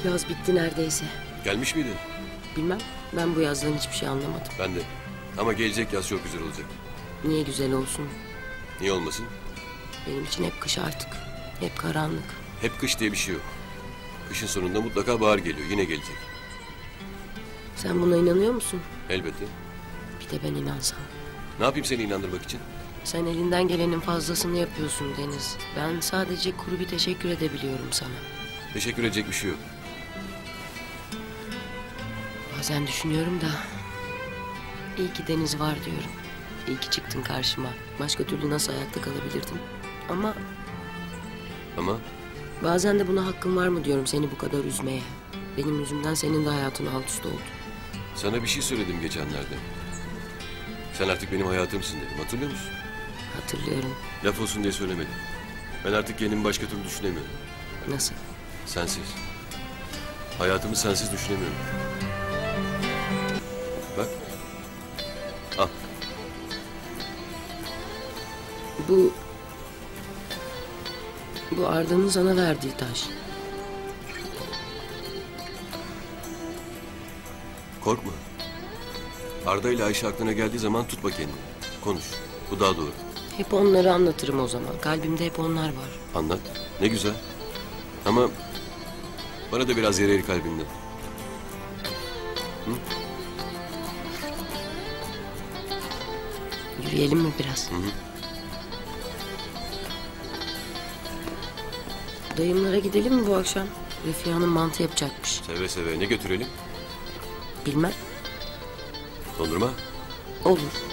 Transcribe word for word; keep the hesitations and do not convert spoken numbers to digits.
Yaz bitti neredeyse. Gelmiş miydin? Bilmem, ben bu yazdan hiçbir şey anlamadım. Ben de. Ama gelecek yaz çok güzel olacak. Niye güzel olsun? Niye olmasın? Benim için hep kış artık. Hep karanlık. Hep kış diye bir şey yok. Kışın sonunda mutlaka bahar geliyor. Yine gelecek. Sen buna inanıyor musun? Elbette. Bir de ben inansam. Ne yapayım seni inandırmak için? Sen elinden gelenin fazlasını yapıyorsun Deniz. Ben sadece kuru bir teşekkür edebiliyorum sana. Teşekkür edecek bir şey yok. Bazen düşünüyorum da... İyi ki Deniz var diyorum. İyi ki çıktın karşıma. Başka türlü nasıl ayakta kalabilirdim? Ama Ama bazen de buna hakkım var mı diyorum seni bu kadar üzmeye. Benim yüzümden senin de hayatın alt üst oldu. sana bir şey söyledim geçenlerde. Sen artık benim hayatımsın dedim. Hatırlıyor musun? Hatırlıyorum. Laf olsun diye söylemedim. Ben artık kendimi başka türlü düşünemiyorum. Nasıl? Sensiz. Hayatımı sensiz düşünemiyorum. Bak. Al. Bu... Bu Arda'nın sana verdiği taş. Korkma. Arda ile Ayşe aklına geldiği zaman tutma kendini. Konuş. Bu daha doğru. Hep onları anlatırım o zaman. Kalbimde hep onlar var. Anlat. Ne güzel. Ama bana da biraz yer eri kalbimden. Hı? Yürüyelim mi biraz? Hı hı. Dayımlara gidelim mi bu akşam? Refia Hanım mantı yapacakmış. Seve seve. Ne götürelim? Bilmem. Dondurma. Olur.